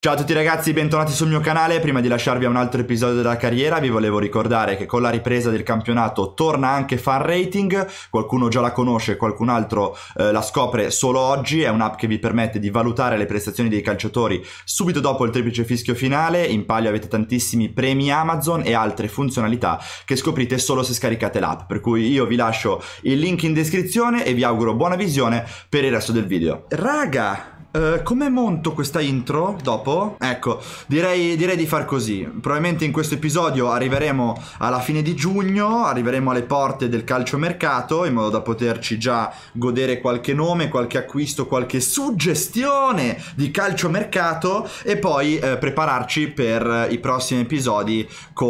Ciao a tutti ragazzi, bentornati sul mio canale. Prima di lasciarvi a un altro episodio della carriera vi volevo ricordare che con la ripresa del campionato torna anche Fan Rating. Qualcuno già la conosce, qualcun altro la scopre solo oggi. È un'app che vi permette di valutare le prestazioni dei calciatori subito dopo il triplice fischio finale. In palio avete tantissimi premi Amazon e altre funzionalità che scoprite solo se scaricate l'app, per cui io vi lascio il link in descrizione e vi auguro buona visione per il resto del video. Raga, come monto questa intro dopo? Ecco, direi di far così. Probabilmente in questo episodio arriveremo alla fine di giugno, arriveremo alle porte del calciomercato, in modo da poterci già godere qualche nome, qualche acquisto, qualche suggestione di calciomercato e poi prepararci per i prossimi episodi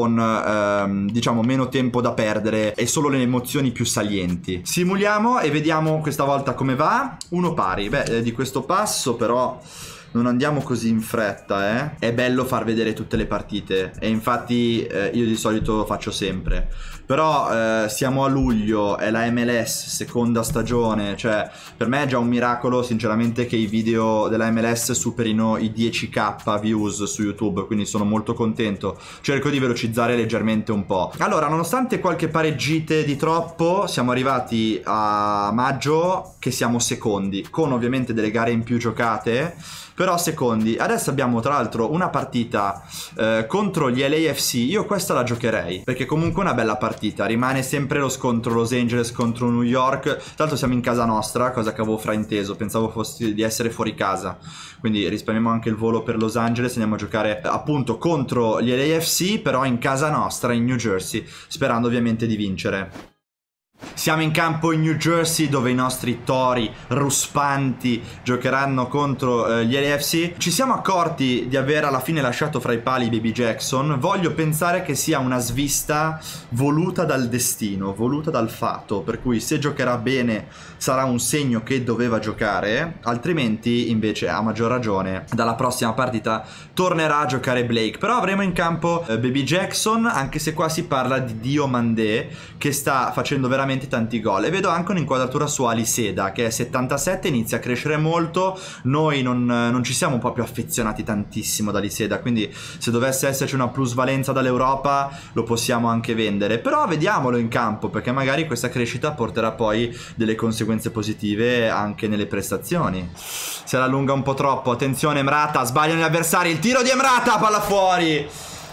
con diciamo meno tempo da perdere e solo le emozioni più salienti. Simuliamo e vediamo questa volta come va. Uno pari. Beh, di questo passo però non andiamo così in fretta, eh. È bello far vedere tutte le partite e infatti io di solito lo faccio sempre. Però siamo a luglio, è la MLS, seconda stagione, cioè per me è già un miracolo sinceramente che i video della MLS superino i 10k views su YouTube, quindi sono molto contento. Cerco di velocizzare leggermente un po'. Allora, nonostante qualche pareggite di troppo, siamo arrivati a maggio che siamo secondi, con ovviamente delle gare in più giocate, però secondi. Adesso abbiamo tra l'altro una partita contro gli LAFC. Io questa la giocherei perché comunque è una bella partita. Rimane sempre lo scontro Los Angeles contro New York. Tra l'altro siamo in casa nostra, cosa che avevo frainteso, pensavo fossi di essere fuori casa. Quindi risparmiamo anche il volo per Los Angeles. Andiamo a giocare appunto contro gli LAFC, però in casa nostra, in New Jersey, sperando ovviamente di vincere. Siamo in campo in New Jersey dove i nostri tori ruspanti giocheranno contro gli LAFC. Ci siamo accorti di aver alla fine lasciato fra i pali Baby Jackson. Voglio pensare che sia una svista voluta dal destino, voluta dal fato, per cui se giocherà bene sarà un segno che doveva giocare, altrimenti invece a maggior ragione dalla prossima partita tornerà a giocare Blake. Però avremo in campo Baby Jackson, anche se qua si parla di Diomandé che sta facendo veramente tanti gol, e vedo anche un'inquadratura su Aliseda che è 77, inizia a crescere molto. Noi non ci siamo proprio affezionati tantissimo ad Aliseda, quindi se dovesse esserci una plusvalenza dall'Europa lo possiamo anche vendere, però vediamolo in campo perché magari questa crescita porterà poi delle conseguenze positive anche nelle prestazioni. Se la allunga un po' troppo, attenzione Emrata, sbagliano gli avversari, il tiro di Emrata, palla fuori.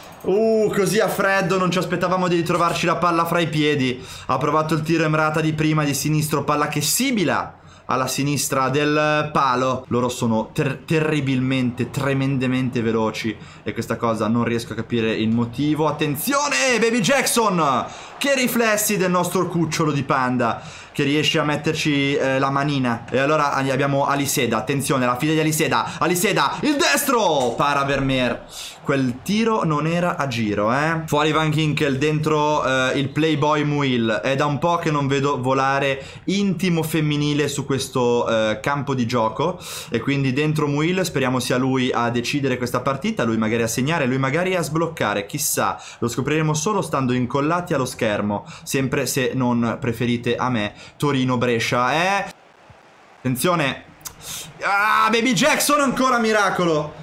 Così a freddo non ci aspettavamo di ritrovarci la palla fra i piedi. Ha provato il tiro Emrata di prima di sinistro, palla che sibila alla sinistra del palo. Loro sono terribilmente, tremendemente veloci e questa cosa non riesco a capire il motivo. Attenzione, Baby Jackson! Che riflessi del nostro cucciolo di panda che riesce a metterci la manina. E allora abbiamo Aliseda, attenzione, la figlia di Aliseda. Aliseda, il destro! Para Vermeer. Quel tiro non era a giro, eh. Fuori Van Ginkel, dentro il playboy Muil. È da un po' che non vedo volare intimo femminile su questo campo di gioco. E quindi dentro Muil, speriamo sia lui a decidere questa partita. Lui magari a segnare, lui magari a sbloccare. Chissà, lo scopriremo solo stando incollati allo schermo. Sempre se non preferite a me Torino-Brescia, eh. Attenzione. Baby Jackson ancora miracolo.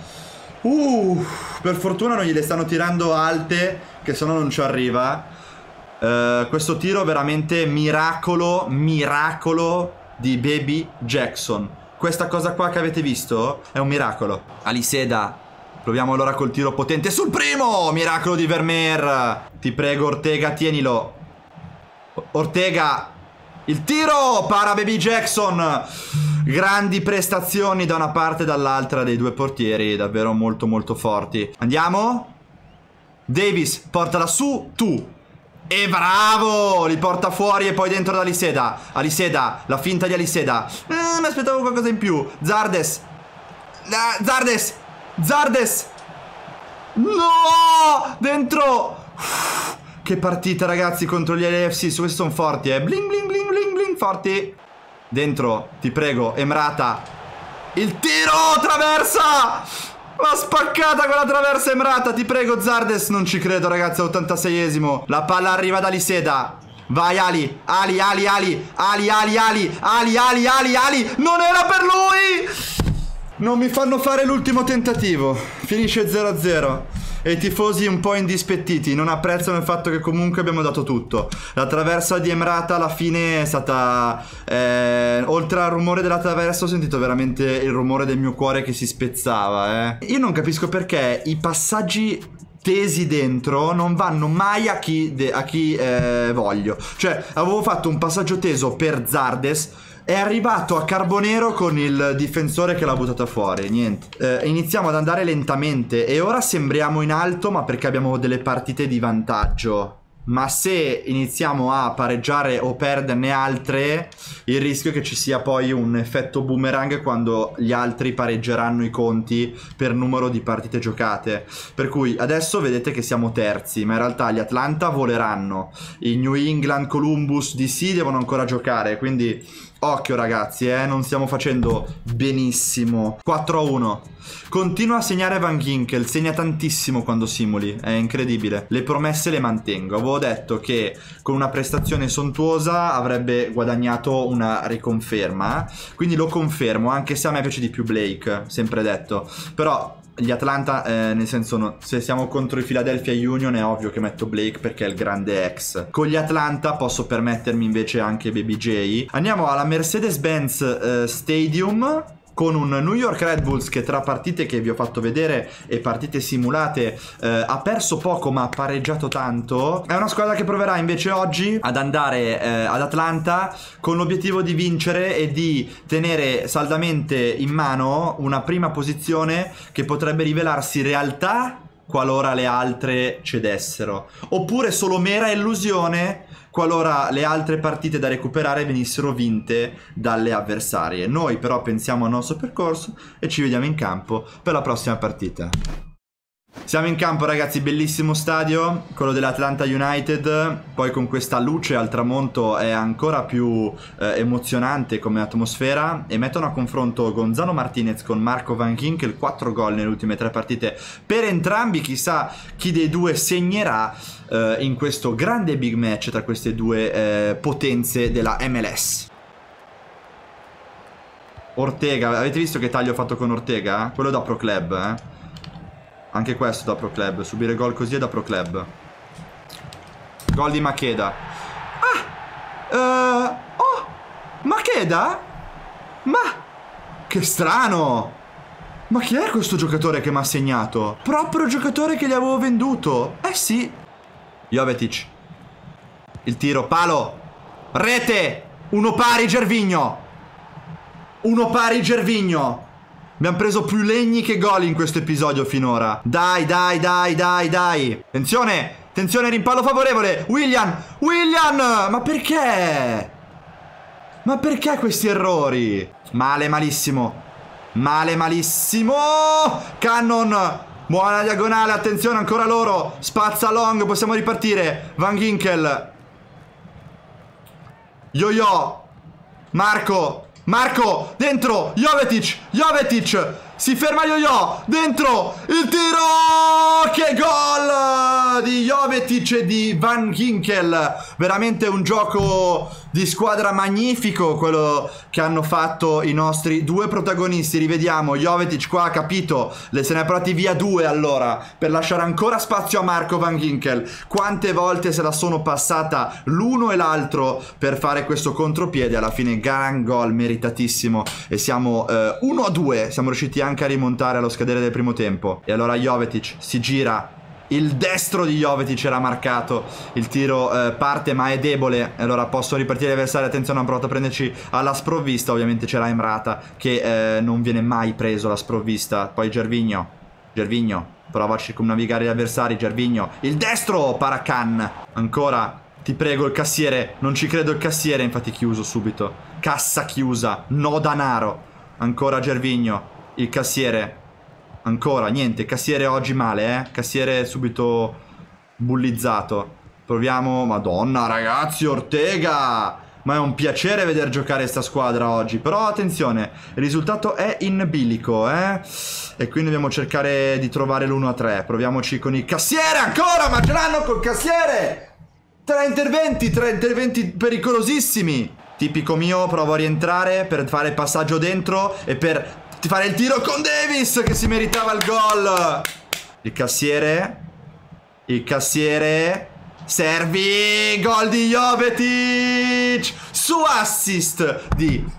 Per fortuna non gliele stanno tirando alte, che se no non ci arriva. Questo tiro veramente miracolo di Baby Jackson. Questa cosa qua che avete visto è un miracolo. Aliseda, proviamo allora col tiro potente sul primo. Miracolo di Vermeer. Ti prego Ortega, tienilo. Ortega, il tiro, para Baby Jackson. Grandi prestazioni da una parte e dall'altra dei due portieri, davvero molto molto forti. Andiamo. Davis, portala su, tu. E bravo, li porta fuori e poi dentro da Aliseda. Aliseda, la finta di Aliseda. Mi aspettavo qualcosa in più. Zardes. Zardes. No, dentro. Che partita ragazzi contro gli LAFC. Questi sono forti, eh. Bling bling bling bling bling, forti. Dentro, ti prego, Emrata. Il tiro, traversa. L'ha spaccata con la traversa Emrata, ti prego Zardes. Non ci credo ragazzi, all'86esimo. La palla arriva da Aliseda. Vai Ali, Ali, Ali. Non era per lui. Non mi fanno fare l'ultimo tentativo. Finisce 0-0 e i tifosi un po' indispettiti non apprezzano il fatto che comunque abbiamo dato tutto. La traversa di Emrata alla fine è stata... oltre al rumore della traversa ho sentito veramente il rumore del mio cuore che si spezzava. Io non capisco perché i passaggi tesi dentro non vanno mai a chi voglio. Cioè avevo fatto un passaggio teso per Zardes, è arrivato a Carbonero con il difensore che l'ha buttata fuori. Niente. Iniziamo ad andare lentamente e ora sembriamo in alto, ma perché abbiamo delle partite di vantaggio. Ma se iniziamo a pareggiare o perderne altre, il rischio è che ci sia poi un effetto boomerang quando gli altri pareggeranno i conti per numero di partite giocate. Per cui adesso vedete che siamo terzi, ma in realtà gli Atlanta voleranno. I New England, Columbus, DC devono ancora giocare, quindi... occhio ragazzi, non stiamo facendo benissimo. 4-1. Continua a segnare Van Ginkel, segna tantissimo quando simuli, è incredibile. Le promesse le mantengo. Avevo detto che con una prestazione sontuosa avrebbe guadagnato una riconferma, quindi lo confermo, anche se a me piace di più Blake, sempre detto. Però gli Atlanta, nel senso, no, se siamo contro i Philadelphia Union è ovvio che metto Blake perché è il grande ex. Con gli Atlanta posso permettermi invece anche Baby J. Andiamo alla Mercedes-Benz Stadium con un New York Red Bulls che tra partite che vi ho fatto vedere e partite simulate ha perso poco ma ha pareggiato tanto. È una squadra che proverà invece oggi ad andare ad Atlanta con l'obiettivo di vincere e di tenere saldamente in mano una prima posizione che potrebbe rivelarsi realtà qualora le altre cedessero, oppure solo mera illusione qualora le altre partite da recuperare venissero vinte dalle avversarie. Noi però pensiamo al nostro percorso e ci vediamo in campo per la prossima partita. Siamo in campo ragazzi, bellissimo stadio, quello dell'Atlanta United, poi con questa luce al tramonto è ancora più emozionante come atmosfera, e mettono a confronto Gonzalo Martinez con Marco Van Ginkel, 4 gol nelle ultime 3 partite per entrambi, chissà chi dei due segnerà in questo grande big match tra queste due potenze della MLS. Ortega, avete visto che taglio ho fatto con Ortega? Quello da Pro Club, Anche questo da Pro Club. Subire gol così è da Pro Club. Gol di Makeda. Oh, Makeda? Ma che strano. Ma chi è questo giocatore che mi ha segnato? Proprio il giocatore che gli avevo venduto. Sì. Jovetic. Il tiro, palo. Rete. Uno pari Gervinho. Uno pari Gervinho. Abbiamo preso più legni che gol in questo episodio finora. Dai, dai, dai, dai, dai. Attenzione, attenzione, rimpallo favorevole. Willian, ma perché? Ma perché questi errori? Male, malissimo. Male, malissimo. Cannon. Buona diagonale, attenzione ancora loro. Spazza long, possiamo ripartire. Van Ginkel. Yo-yo. Marco, dentro, Jovetic, si ferma Yo-yo, dentro, il tiro, che gol di Jovetic e di Van Ginkel, veramente un gioco di squadra magnifico quello che hanno fatto i nostri due protagonisti. Rivediamo, Jovetic qua ha capito, se ne è portati via 2 allora, per lasciare ancora spazio a Marco Van Ginkel. Quante volte se la sono passata l'uno e l'altro per fare questo contropiede, alla fine gran gol meritatissimo e siamo 1-2, siamo riusciti anche a rimontare allo scadere del primo tempo. E allora Jovetic si gira, il destro di Jovetic era marcato, il tiro parte ma è debole, allora possono ripartire gli avversari. Attenzione, hanno provato a prenderci alla sprovvista, ovviamente c'era Emrata che non viene mai preso alla sprovvista. Poi Gervinho prova a circumnavigare gli avversari. Gervinho, il destro, Paracan, ancora, ti prego il cassiere, non ci credo il cassiere, infatti chiuso subito, cassa chiusa, no danaro. Ancora Gervinho, il cassiere, ancora niente, cassiere oggi male, Cassiere subito bullizzato. Proviamo, madonna ragazzi, Ortega, ma è un piacere vedere giocare sta squadra oggi. Però attenzione, il risultato è in bilico, e quindi dobbiamo cercare di trovare l'1-3. Proviamoci con il cassiere, ancora, ma ce l'hanno col cassiere. 3 interventi pericolosissimi. Tipico mio, provo a rientrare per fare il passaggio dentro e per Ti fare il tiro con Davis che si meritava il gol. Il cassiere. Servi, gol di Jovetic su assist di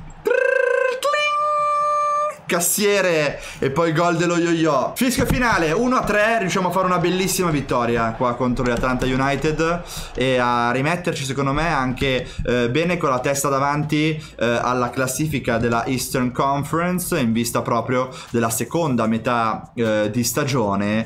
Cassiere e poi gol dello yo-yo. Fischio finale 1-3. Riusciamo a fare una bellissima vittoria qua contro l'Atlanta United e a rimetterci secondo me anche bene con la testa davanti alla classifica della Eastern Conference, in vista proprio della seconda metà di stagione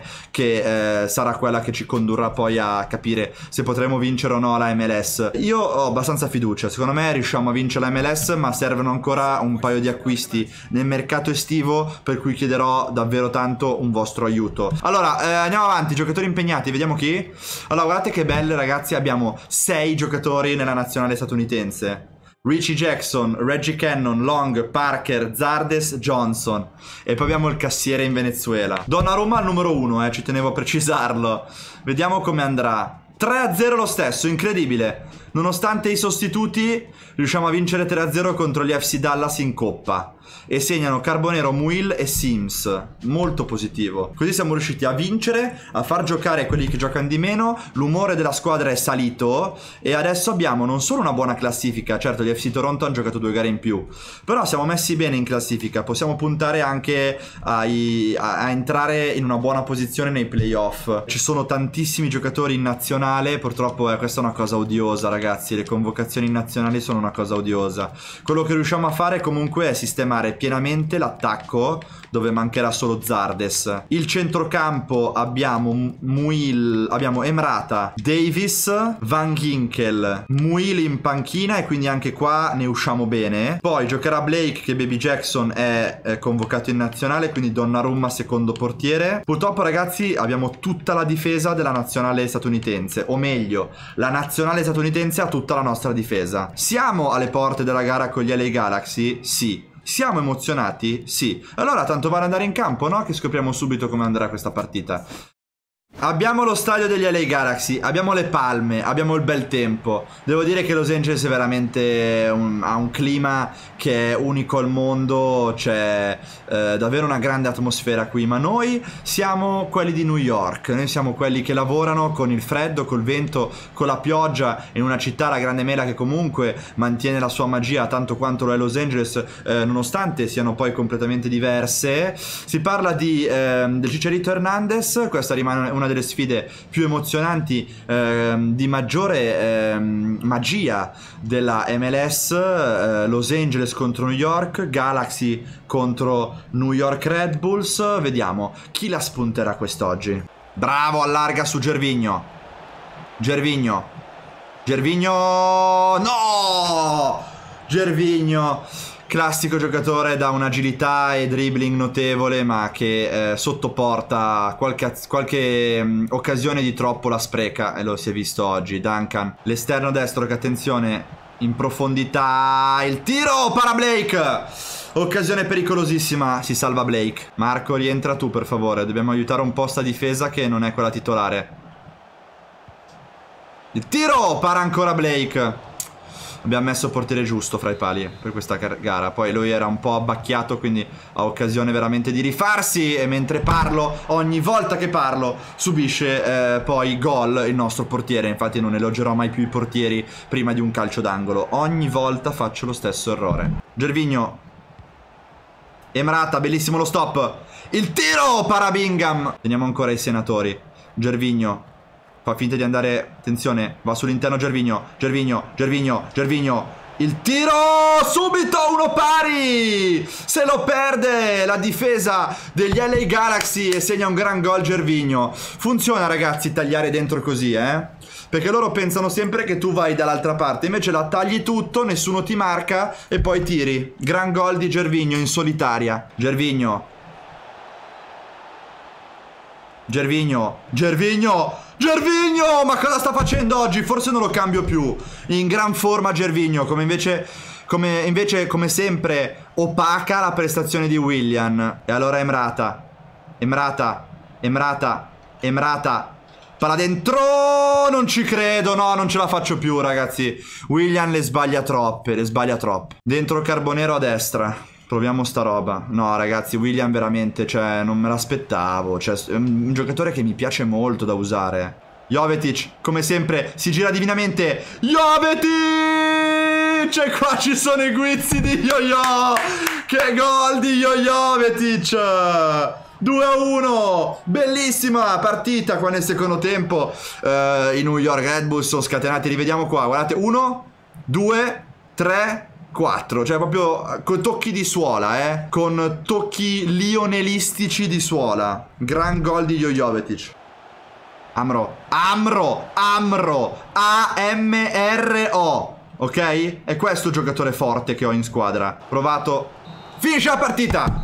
che sarà quella che ci condurrà poi a capire se potremo vincere o no la MLS. Io ho abbastanza fiducia, secondo me riusciamo a vincere la MLS, ma servono ancora un paio di acquisti nel mercato estivo, per cui chiederò davvero tanto un vostro aiuto. Allora andiamo avanti, giocatori impegnati, vediamo chi. Allora guardate che belle ragazzi, abbiamo 6 giocatori nella nazionale statunitense: Richie Jackson, Reggie Cannon, Long, Parker, Zardes, Johnson. E poi abbiamo il cassiere in Venezuela. Donnarumma al numero 1, ci tenevo a precisarlo. Vediamo come andrà. 3-0 lo stesso, incredibile. Nonostante i sostituti riusciamo a vincere 3-0 contro gli FC Dallas in Coppa. E segnano Carbonero, Muil e Sims. Molto positivo. Così siamo riusciti a vincere, a far giocare quelli che giocano di meno. L'umore della squadra è salito e adesso abbiamo non solo una buona classifica. Certo, gli FC Toronto hanno giocato 2 gare in più, però siamo messi bene in classifica. Possiamo puntare anche a entrare in una buona posizione nei playoff. Ci sono tantissimi giocatori in nazionale. Purtroppo questa è una cosa odiosa ragazzi. Le convocazioni in nazionale sono una cosa odiosa. Quello che riusciamo a fare comunque è sistemare pienamente l'attacco, dove mancherà solo Zardes. Il centrocampo abbiamo Muil, abbiamo Emrata, Davis, Van Ginkel, Muil in panchina e quindi anche qua ne usciamo bene. Poi giocherà Blake, che Baby Jackson è convocato in nazionale, quindi Donnarumma secondo portiere. Purtroppo ragazzi abbiamo tutta la difesa della nazionale statunitense, o meglio la nazionale statunitense ha tutta la nostra difesa. Siamo alle porte della gara con gli LA Galaxy? Sì. Siamo emozionati? Sì. Allora tanto vale andare in campo, no? Che scopriamo subito come andrà questa partita. Abbiamo lo stadio degli LA Galaxy, abbiamo le palme, abbiamo il bel tempo. Devo dire che Los Angeles è veramente ha un clima che è unico al mondo. C'è davvero una grande atmosfera qui. Ma noi siamo quelli di New York. Noi siamo quelli che lavorano con il freddo, col vento, con la pioggia, in una città, la Grande Mela, che comunque mantiene la sua magia tanto quanto lo è Los Angeles, nonostante siano poi completamente diverse. Si parla del Chicharito Hernandez. Questa rimane una delle sfide più emozionanti, di maggiore magia della MLS. Los Angeles contro New York, Galaxy contro New York Red Bulls. Vediamo chi la spunterà quest'oggi. Bravo, allarga su Gervinho. Gervinho, no! Gervinho, classico giocatore da un'agilità e dribbling notevole, ma che sotto porta qualche occasione di troppo la spreca, e lo si è visto oggi. Duncan, l'esterno destro che, attenzione, in profondità, il tiro, para Blake! Occasione pericolosissima, si salva Blake. Marco, rientra tu per favore, dobbiamo aiutare un po' sta difesa che non è quella titolare. Il tiro, para ancora Blake. Abbiamo messo portiere giusto fra i pali per questa gara. Poi lui era un po' abbacchiato, quindi ha occasione veramente di rifarsi. E mentre parlo, ogni volta che parlo, subisce poi gol il nostro portiere. Infatti non elogerò mai più i portieri prima di un calcio d'angolo. Ogni volta faccio lo stesso errore. Gervinho, Emrata, bellissimo lo stop. Il tiro, para Bingham. Teniamo ancora i senatori. Gervinho fa finta di andare, attenzione, va sull'interno Gervinho, il tiro, subito, uno pari, se lo perde la difesa degli LA Galaxy e segna un gran gol Gervinho. Funziona ragazzi tagliare dentro così, perché loro pensano sempre che tu vai dall'altra parte, invece la tagli tutto, nessuno ti marca e poi tiri. Gran gol di Gervinho in solitaria. Gervinho, ma cosa sta facendo oggi? Forse non lo cambio più. In gran forma Gervinho, come sempre opaca la prestazione di Willian. E allora Emrata, palla dentro, non ci credo, no, non ce la faccio più ragazzi. Willian le sbaglia troppe. Dentro Carbonero a destra. Proviamo sta roba. No, ragazzi, William veramente, cioè, non me l'aspettavo. Cioè, è un giocatore che mi piace molto da usare. Jovetic, come sempre, si gira divinamente. Jovetic! E qua ci sono i guizzi di Yo-Yo! Che gol di Jovetic! 2-1, bellissima partita qua nel secondo tempo. I New York Red Bulls sono scatenati, rivediamo qua, guardate, 1, 2, 3, 4, cioè proprio con tocchi di suola, con tocchi lionelistici di suola. Gran gol di Jovetic. Amro, A-M-R-O, ok? È questo il giocatore forte che ho in squadra. Provato, finisce la partita,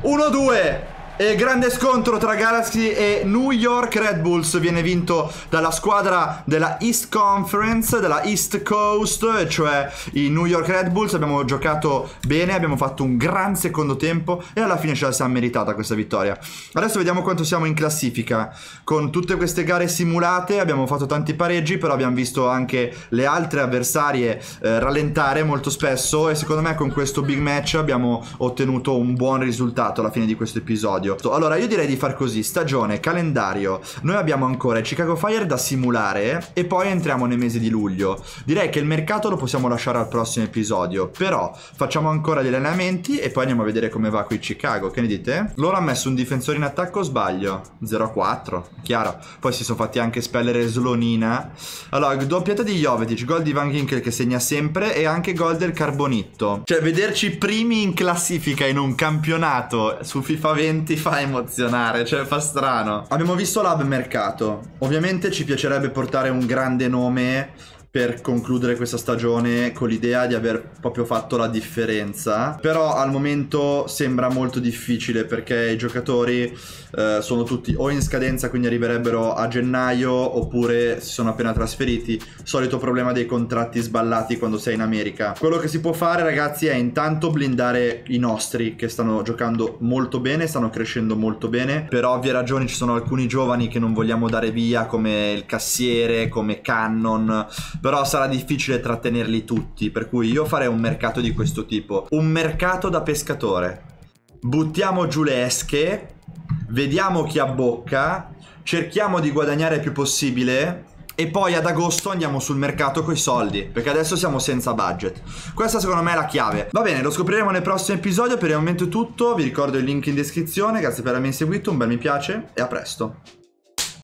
1-2. E grande scontro tra Galaxy e New York Red Bulls viene vinto dalla squadra della East Conference, della East Coast, cioè i New York Red Bulls. Abbiamo giocato bene, abbiamo fatto un gran secondo tempo e alla fine ce la siamo meritata questa vittoria. Adesso vediamo quanto siamo in classifica. Con tutte queste gare simulate abbiamo fatto tanti pareggi, però abbiamo visto anche le altre avversarie rallentare molto spesso e secondo me con questo big match abbiamo ottenuto un buon risultato alla fine di questo episodio. Allora io direi di far così: stagione, calendario, noi abbiamo ancora i Chicago Fire da simulare e poi entriamo nel mese di luglio. Direi che il mercato lo possiamo lasciare al prossimo episodio, però facciamo ancora degli allenamenti e poi andiamo a vedere come va qui Chicago. Che ne dite? Loro hanno messo un difensore in attacco, o sbaglio? 0-4, chiaro. Poi si sono fatti anche spellere Slonina. Allora, doppietta di Jovetic, gol di Van Ginkel che segna sempre e anche gol del Carbonitto. Cioè vederci primi in classifica in un campionato su FIFA 20 fa emozionare, cioè fa strano. Abbiamo visto l'hub mercato. Ovviamente ci piacerebbe portare un grande nome per concludere questa stagione con l'idea di aver proprio fatto la differenza, però al momento sembra molto difficile perché i giocatori sono tutti o in scadenza, quindi arriverebbero a gennaio, oppure si sono appena trasferiti. Solito problema dei contratti sballati quando sei in America. Quello che si può fare, ragazzi, è intanto blindare i nostri che stanno giocando molto bene, stanno crescendo molto bene. Per ovvie ragioni ci sono alcuni giovani che non vogliamo dare via, come il Cassiere, come Cannon, però sarà difficile trattenerli tutti, per cui io farei un mercato di questo tipo. Un mercato da pescatore. Buttiamo giù le esche, vediamo chi abbocca, cerchiamo di guadagnare il più possibile e poi ad agosto andiamo sul mercato coi soldi, perché adesso siamo senza budget. Questa secondo me è la chiave. Va bene, lo scopriremo nel prossimo episodio. Per il momento è tutto, vi ricordo il link in descrizione. Grazie per avermi seguito, un bel mi piace e a presto.